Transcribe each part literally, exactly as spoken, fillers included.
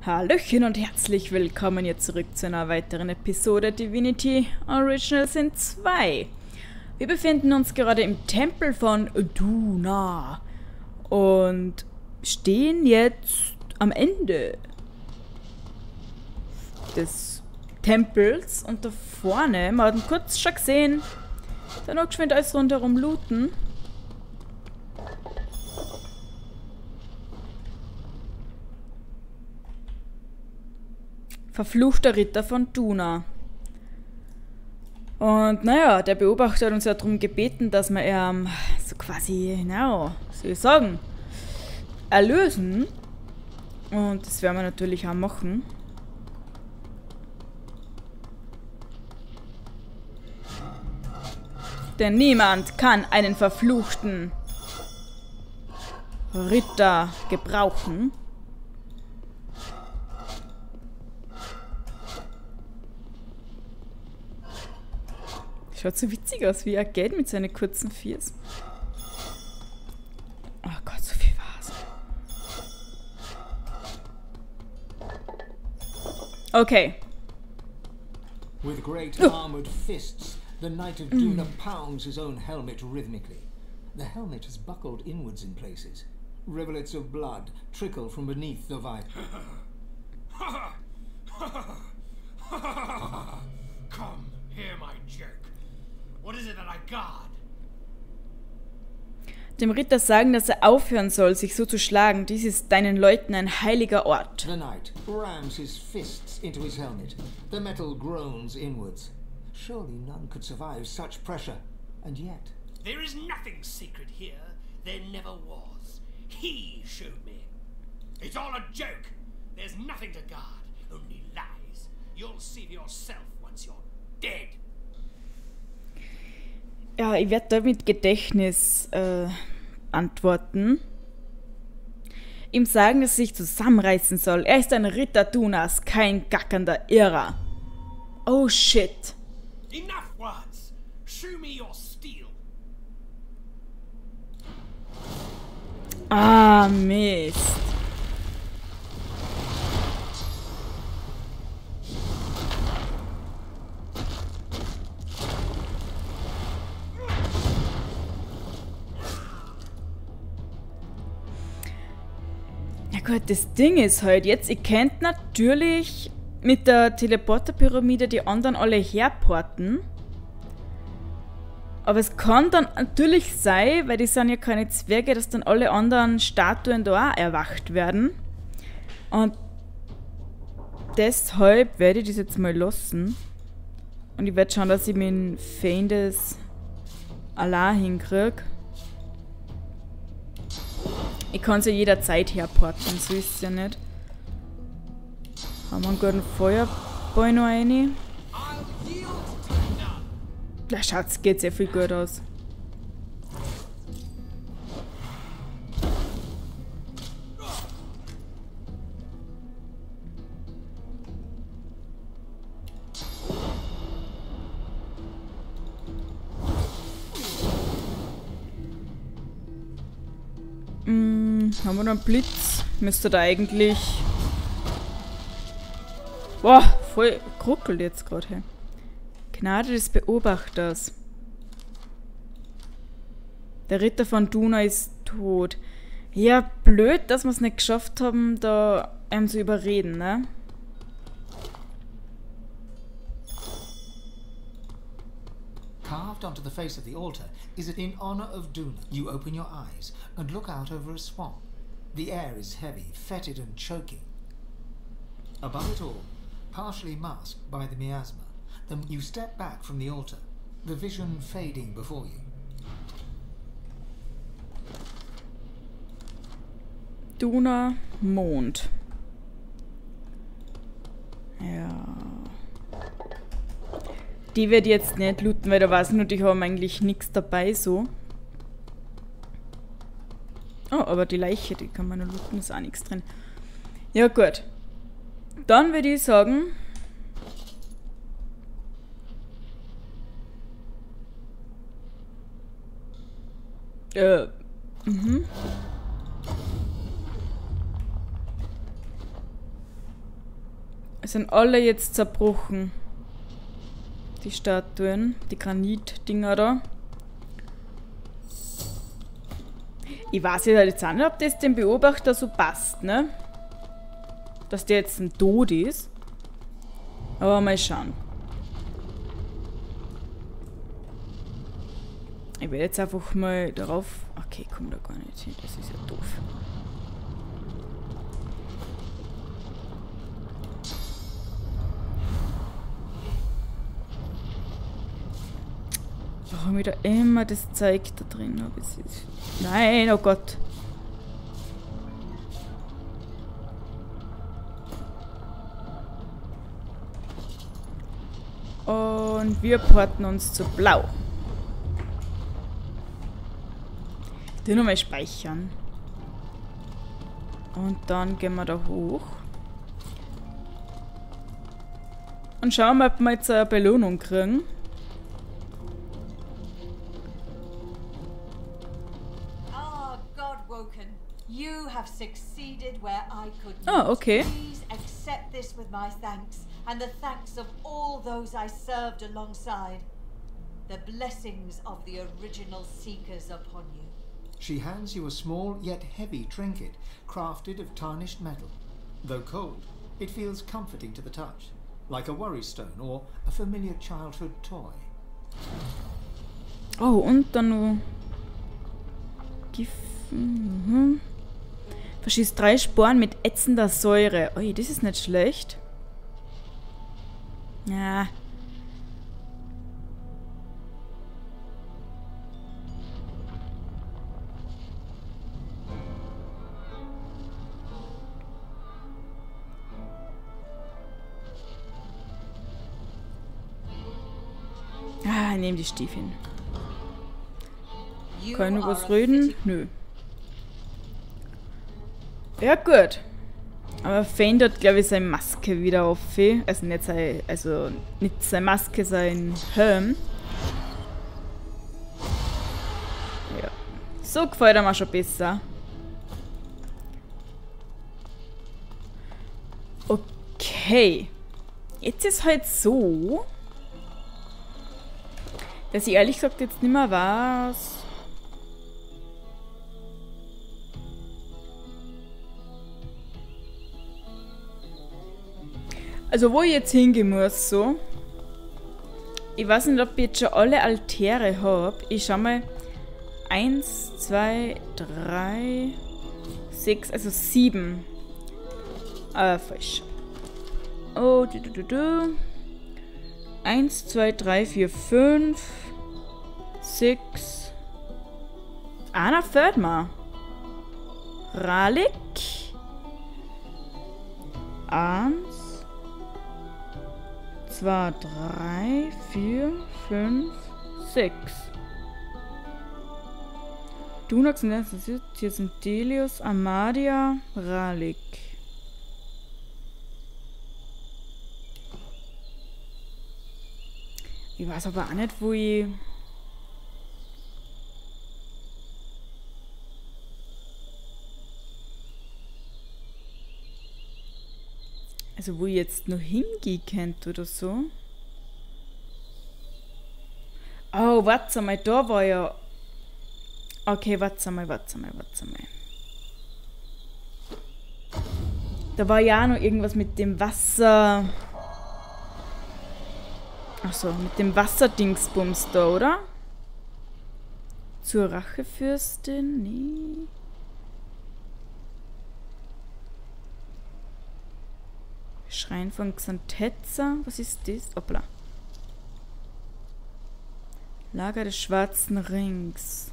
Hallöchen und herzlich willkommen hier zurück zu einer weiteren Episode Divinity Original Sin zwei. Wir befinden uns gerade im Tempel von Duna und stehen jetzt am Ende des Tempels und da vorne, wir hatten kurz schon gesehen, da noch geschwind alles rundherum looten. Verfluchter Ritter von Duna. Und naja, der Beobachter hat uns ja darum gebeten, dass wir ähm, so quasi, naja, was soll ich sagen, erlösen. Und das werden wir natürlich auch machen. Denn niemand kann einen verfluchten Ritter gebrauchen. Schaut so witzig aus, wie er geht mit seinen kurzen Viers. Oh Gott, so viel war's. Okay. With great armored fists, the Knight of Duna pounds his own helmet rhythmically. The helmet is buckled inwards in places. Rivulets of blood trickle from beneath the viper. Come here, my jerk. What is it that I got? Dem Ritter sagen, dass er aufhören soll, sich so zu schlagen. Dies ist deinen Leuten ein heiliger Ort. The knight rams his fists into his helmet. The metal groans inwards. Surely none could survive such pressure. And yet... There is nothing secret here. There never was. He showed me. It's all a joke. There's nothing to guard. Only lies. You'll see for yourself once you're dead. Ja, ich werde da mit Gedächtnis äh, antworten. Ihm sagen, dass er sich zusammenreißen soll. Er ist ein Ritter Dunas, kein gackernder Irrer. Oh shit. Enough words. Show me your steel. Ah, Mist. Gut, das Ding ist halt jetzt, ihr könnt natürlich mit der Teleporterpyramide die anderen alle herporten. Aber es kann dann natürlich sein, weil die sind ja keine Zwerge, dass dann alle anderen Statuen da auch erwacht werden. Und deshalb werde ich das jetzt mal lassen. Und ich werde schauen, dass ich mit Feindes allein hinkriege. Ich kann sie jederzeit herporten, so ist es ja nicht. Haben wir einen guten Feuerball noch rein? Na Schatz, geht sehr viel gut aus. Haben wir noch einen Blitz? Müsste da eigentlich... Boah, voll ruckelt jetzt gerade. Hey. Gnade des Beobachters. Der Ritter von Duna ist tot. Ja, blöd, dass wir es nicht geschafft haben, da einem zu überreden, ne? Carved onto the face of the altar is it in honor of Duna. You open your eyes and look out over a swamp. The air is heavy, fetid and choking. Above it all, partially masked by the miasma, then you step back from the altar, the vision fading before you. Duna, Mond. Ja. Die wird jetzt nicht looten, weil da weiß ich nur, die haben eigentlich nichts dabei so. Oh, aber die Leiche, die kann man nur looten, ist auch nichts drin. Ja gut. Dann würde ich sagen... Äh, mhm. Es sind alle jetzt zerbrochen. Die Statuen, die Granitdinger da. Ich weiß ja jetzt auch nicht, ob das dem Beobachter so passt, ne? Dass der jetzt ein Tod ist. Aber mal schauen. Ich werde jetzt einfach mal darauf... Okay, komm da gar nicht hin, das ist ja doof. Warum ich da immer das Zeug da drin habe. Nein, oh Gott. Und wir porten uns zu Blau. Ich tue nochmal speichern. Und dann gehen wir da hoch. Und schauen wir, ob wir jetzt eine Belohnung kriegen. You have succeeded where I could not. Oh, okay. Please accept this with my thanks and the thanks of all those I served alongside. The blessings of the original Seekers upon you. She hands you a small yet heavy trinket crafted of tarnished metal. Though cold, it feels comforting to the touch, like a worry stone or a familiar childhood toy. Oh, und dann noch Gift. Mhm. Verschießt drei Sporen mit ätzender Säure. Ui, das ist nicht schlecht. Ja. Ah, nehm die Stiefel. Kann ich noch was reden? Nö. Ja, gut. Aber Fane hat, glaube ich, seine Maske wieder auf. Also nicht seine, also nicht seine Maske, sein Helm. Ja. So gefällt er mir schon besser. Okay. Jetzt ist halt so, dass ich ehrlich gesagt jetzt nicht mehr weiß. Also wo ich jetzt hingehen muss, so. Ich weiß nicht, ob ich jetzt schon alle Altäre habe. Ich schau mal. Eins, zwei, drei, sechs, also sieben. Ah, falsch. Oh, du, du, du, du. Eins, zwei, drei, vier, fünf, sechs. Ah, na, fehlt mir. Ralik. Eins. zwei, drei, vier, fünf, sechs. Dunax, hier sind Delius, Amadia, Ralik. Ich weiß aber auch nicht, wo ich... Also wo ich jetzt noch hingehen könnte oder so. Oh, warte mal, da war ja... Okay, warte mal, warte mal, warte mal. Da war ja auch noch irgendwas mit dem Wasser... Achso, mit dem Wasserdingsbums da, oder? Zur Rachefürstin? Nee. Schrein von Xantetza. Was ist das? Hoppla. Lager des Schwarzen Rings.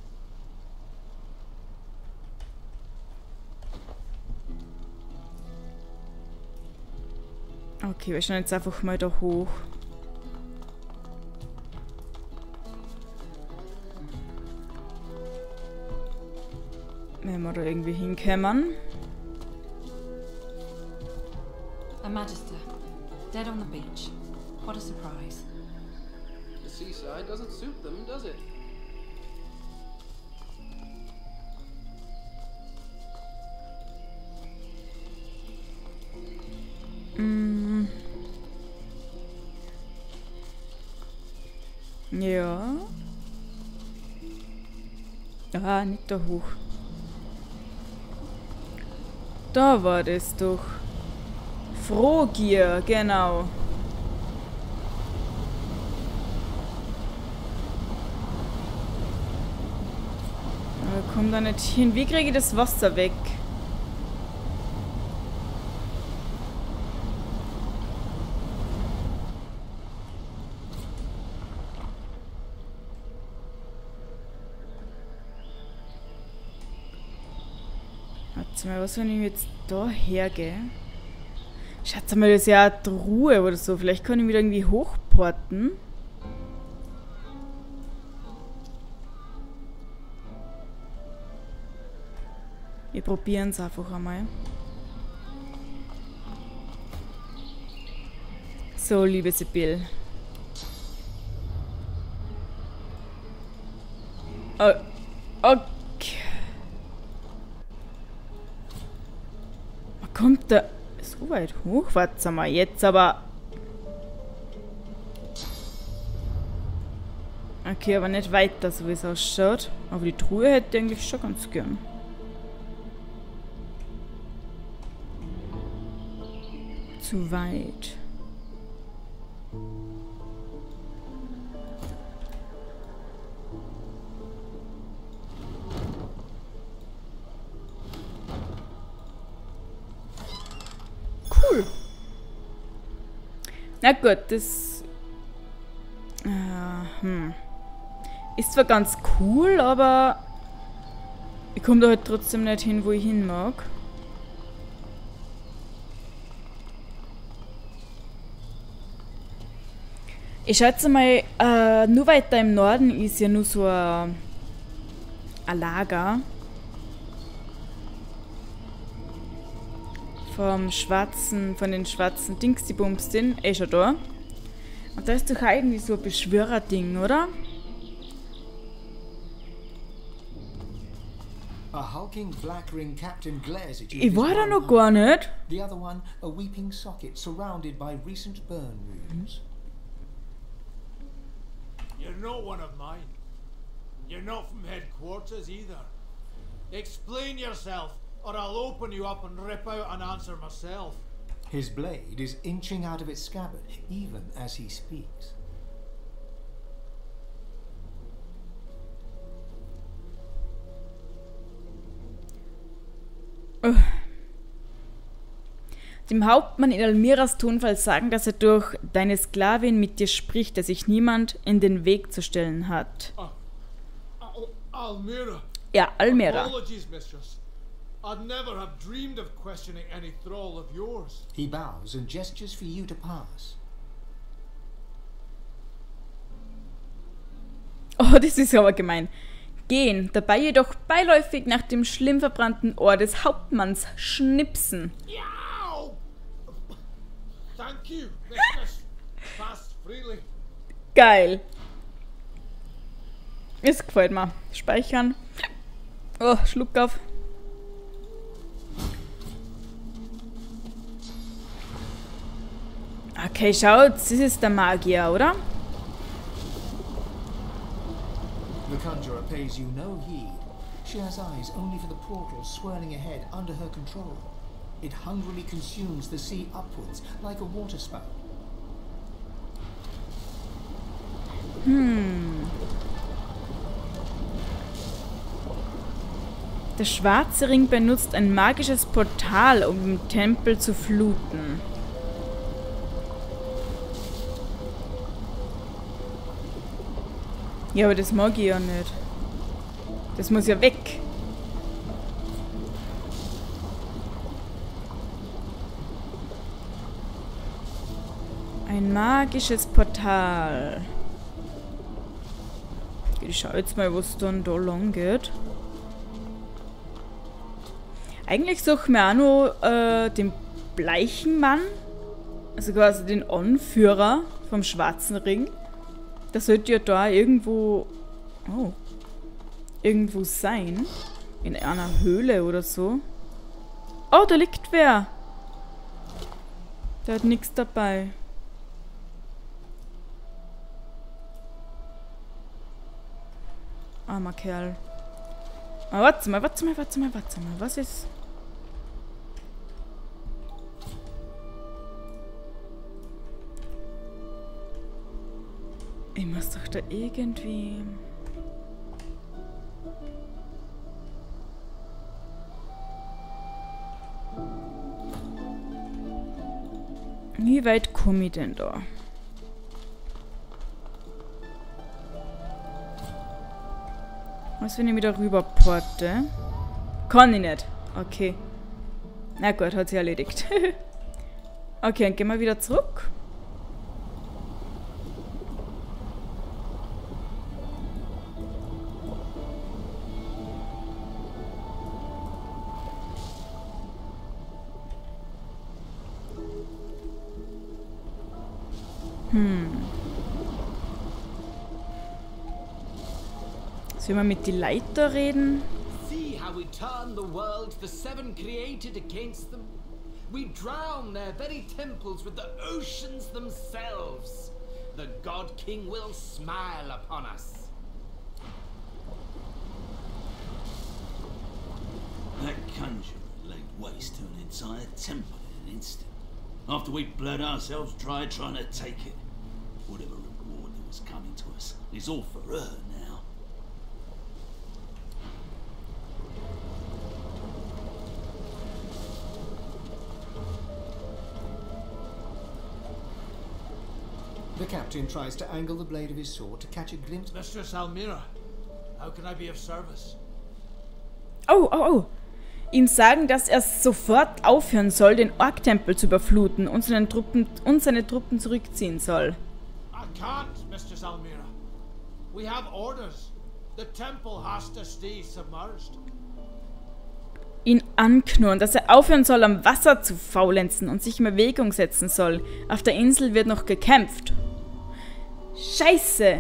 Okay, wir schauen jetzt einfach mal da hoch. Wenn wir da irgendwie hinkommen. A Magister, dead on the beach. What a surprise. The seaside doesn't suit them, does it? Mm. Ja. Ah, nicht da hoch. Da war das doch. Frohgier, genau. Aber komm da nicht hin. Wie kriege ich das Wasser weg? Warte mal, was wenn ich jetzt da hergehe? Schaut mal, das ist ja eine Truhe oder so. Vielleicht kann ich wieder irgendwie hochporten. Wir probieren es einfach einmal. So, liebe Sibylle. Oh, okay. Man kommt da so weit hoch? Warte mal, jetzt aber... Okay, aber nicht weiter, so wie es ausschaut. Aber die Truhe hätte ich eigentlich schon ganz gern. Zu weit. Cool. Na gut, das... Äh, hm. Ist zwar ganz cool, aber... Ich komme da halt trotzdem nicht hin, wo ich hin mag. Ich schätze mal, äh, nur weiter im Norden ist ja nur so ein, ein Lager. Vom schwarzen, von den schwarzen Dings, die Bums sind, eh schon da. Und da ist doch auch irgendwie so ein Beschwörer-Ding, oder? A hulking black ring captain glares at you. Ich war da noch gar nicht. The other one, a weeping socket surrounded by recent burn wounds. You're not one of mine. You're not from headquarters either. Explain yourself, or I'll open you up and rip out an answer myself. His blade is inching out of its scabbard, even as he speaks. Oh. Dem Hauptmann in Almiras Tonfall sagen, dass er durch deine Sklavin mit dir spricht, der sich niemand in den Weg zu stellen hat. Uh, Al Almira. Ja, Almira. Apologies, mistress. I'd never have dreamed of questioning any thrall of yours. He bows and gestures for you to pass. Oh, das ist aber gemein. Gehen, dabei jedoch beiläufig nach dem schlimm verbrannten Ohr des Hauptmanns schnipsen. Yow! Thank you, mistress. Pass freely. Geil. Es gefällt mir. Speichern. Oh, Schluck auf. Okay, schaut, das ist der Magier, oder? The conjurer pays you no heed. She has eyes only for the portal swirling ahead under her control. It hungrily consumes the sea upwards like a waterspout. Hm. Der schwarze Ring benutzt ein magisches Portal, um den Tempel zu fluten. Ja, aber das mag ich ja nicht. Das muss ja weg. Ein magisches Portal. Ich schau jetzt mal, was dann da lang geht. Eigentlich suchen wir auch noch äh, den bleichen Mann. Also quasi den Anführer vom Schwarzen Ring. Das sollte ja da irgendwo... Oh. Irgendwo sein. In einer Höhle oder so. Oh, da liegt wer. Der hat nichts dabei. Armer Kerl. Aber warte mal, warte mal, warte mal, warte mal. Was ist... Ich muss doch da irgendwie... Wie weit komme ich denn da? Was, wenn ich wieder rüber porte? Kann ich nicht. Okay. Na gut, hat sich erledigt. Okay, dann gehen wir wieder zurück. Hm. Sollen wir mit die Leiter reden? See how we turn the world the seven created against them? We drown their very temples with the oceans themselves. The God King will smile upon us. That conjurer laid waste to an entire temple in an instant. After we bled ourselves dry trying to take it. Whatever reward that was coming to us is all for her now. The captain tries to angle the blade of his sword to catch a glimpse. Mistress Almira, how can I be of service? Oh, oh, oh. Ihm sagen, dass er sofort aufhören soll, den Ork-Tempel zu überfluten und seine Truppen, und seine Truppen zurückziehen soll. I can't, Mistress Almira. We have orders. The temple has to stay submerged. Ihn anknurren, dass er aufhören soll, am Wasser zu faulenzen und sich in Bewegung setzen soll. Auf der Insel wird noch gekämpft. Scheiße!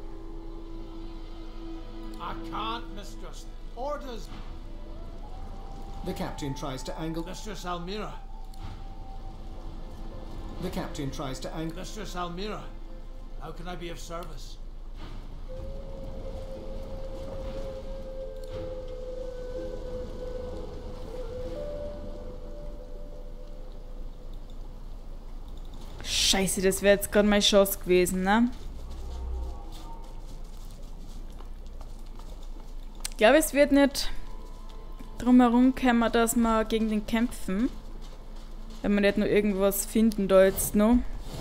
I can't, Mistress. Orders. The captain tries to angle. Mistress Almira. The captain tries to angle. Mistress Almira, how can I be of service? Scheiße, das wäre jetzt gerade meine Chance gewesen, ne? Ich glaube, es wird nicht drumherum kommen, dass wir gegen den kämpfen. Wenn wir nicht noch irgendwas finden da jetzt noch.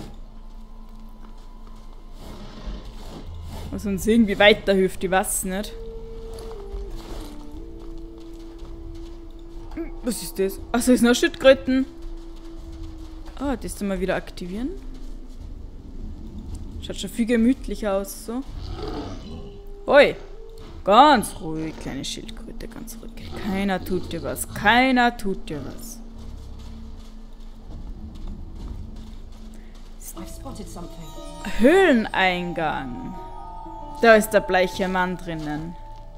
Was uns irgendwie weiterhilft, ich weiß nicht. Was ist das? Achso, ist noch Schildkröten. Ah, das tun wir wieder aktivieren. Schaut schon viel gemütlicher aus, so. Oi! Ganz ruhig, kleine Schildkröte, ganz ruhig. Keiner tut dir was, keiner tut dir was. I've spotted something. Höhleneingang. Da ist der bleiche Mann drinnen.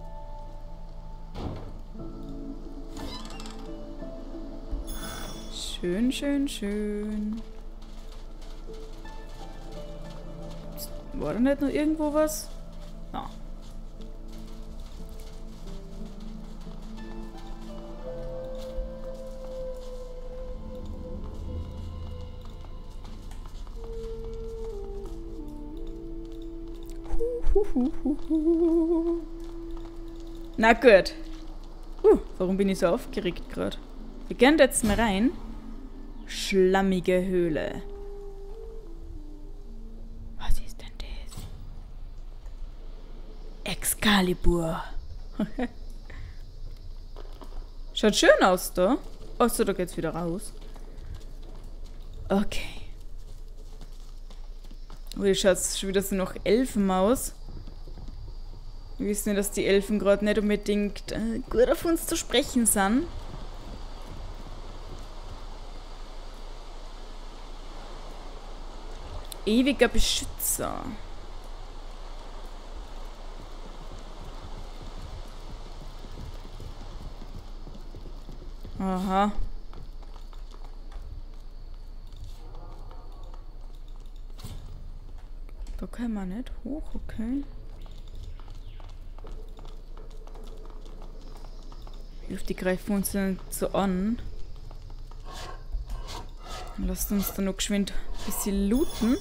Schön, schön, schön. War da nicht noch irgendwo was? Ja. Na gut. Uh, warum bin ich so aufgeregt gerade? Wir gehen jetzt mal rein. Schlammige Höhle. Was ist denn das? Excalibur. Schaut schön aus da. Achso, da geht's wieder raus. Okay. Oh, hier schaut es schon wieder so nach Elfen aus. Wir wissen ja, dass die Elfen gerade nicht unbedingt äh, gut auf uns zu sprechen sind. Ewiger Beschützer. Aha. Da kann man nicht hoch, okay. Ich hoffe, die greifen uns nicht so an. Lasst uns dann noch geschwind ein bisschen looten.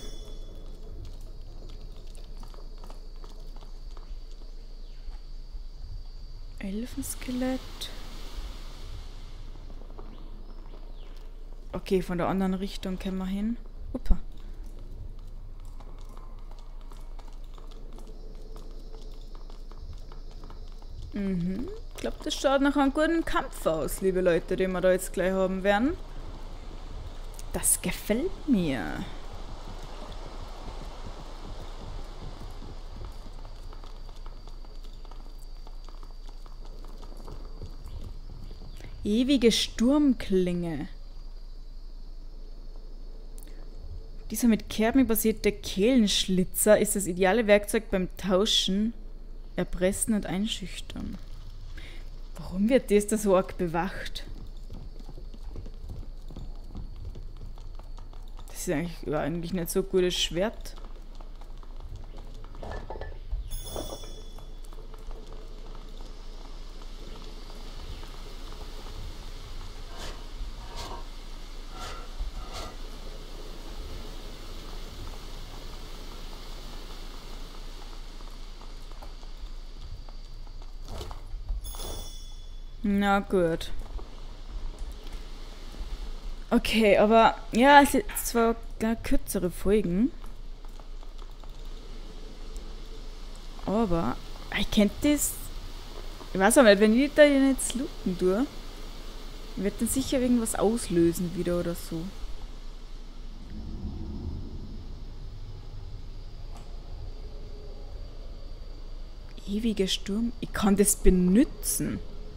Elfenskelett. Okay, von der anderen Richtung können wir hin. Uppa. Mhm. Ich glaube, das schaut nach einem guten Kampf aus, liebe Leute, den wir da jetzt gleich haben werden. Das gefällt mir. Ewige Sturmklinge. Dieser mit Kerben basierte Kehlenschlitzer ist das ideale Werkzeug beim Tauschen, Erpressen und Einschüchtern. Warum wird das da so arg bewacht? Das ist eigentlich, ja, eigentlich nicht so ein gutes Schwert. Na gut. Okay, aber ja, es sind zwar gar kürzere Folgen. Aber ich kennt das. Ich weiß auch nicht, wenn ich da jetzt looten tue, wird dann sicher irgendwas auslösen wieder oder so. Ewiger Sturm. Ich kann das benutzen.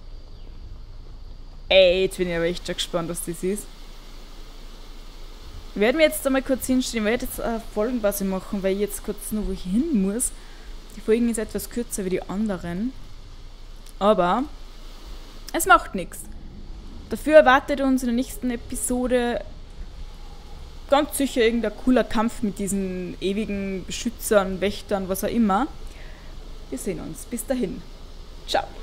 Ey, jetzt bin ich aber echt schon gespannt, was das ist. Ich werde mir jetzt einmal kurz hinstellen. Ich werde jetzt eine Folgenpause machen, weil ich jetzt kurz noch wo ich hin muss. Die Folgen ist etwas kürzer wie die anderen. Aber es macht nichts. Dafür erwartet uns in der nächsten Episode ganz sicher irgendein cooler Kampf mit diesen ewigen Beschützern, Wächtern, was auch immer. Wir sehen uns. Bis dahin. Ciao.